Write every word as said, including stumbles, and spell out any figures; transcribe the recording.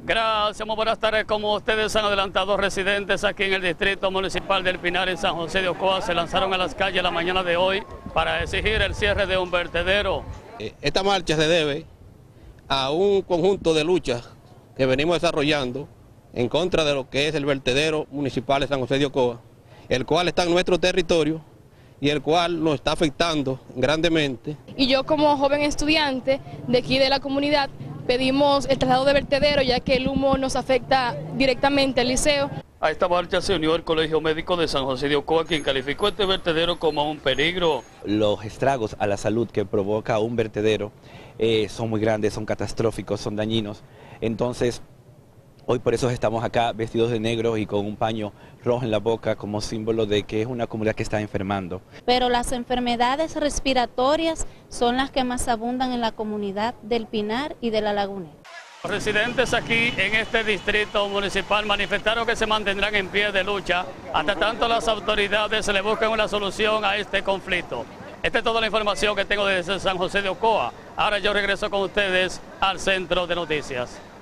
Gracias, muy buenas tardes. Como ustedes han adelantado, residentes aquí en el Distrito Municipal del Pinar, en San José de Ocoa, se lanzaron a las calles la mañana de hoy para exigir el cierre de un vertedero. Esta marcha se debe a un conjunto de luchas que venimos desarrollando en contra de lo que es el vertedero municipal de San José de Ocoa, el cual está en nuestro territorio y el cual nos está afectando grandemente. Y yo, como joven estudiante de aquí de la comunidad, pedimos el traslado de vertedero, ya que el humo nos afecta directamente al liceo. A esta marcha se unió el Colegio Médico de San José de Ocoa, quien calificó este vertedero como un peligro. Los estragos a la salud que provoca un vertedero eh, son muy grandes, son catastróficos, son dañinos. Entonces, hoy por eso estamos acá vestidos de negro y con un paño rojo en la boca como símbolo de que es una comunidad que está enfermando. Pero las enfermedades respiratorias son las que más abundan en la comunidad del Pinar y de La Lagunera. Los residentes aquí en este distrito municipal manifestaron que se mantendrán en pie de lucha hasta tanto las autoridades le busquen una solución a este conflicto. Esta es toda la información que tengo desde San José de Ocoa. Ahora yo regreso con ustedes al Centro de Noticias.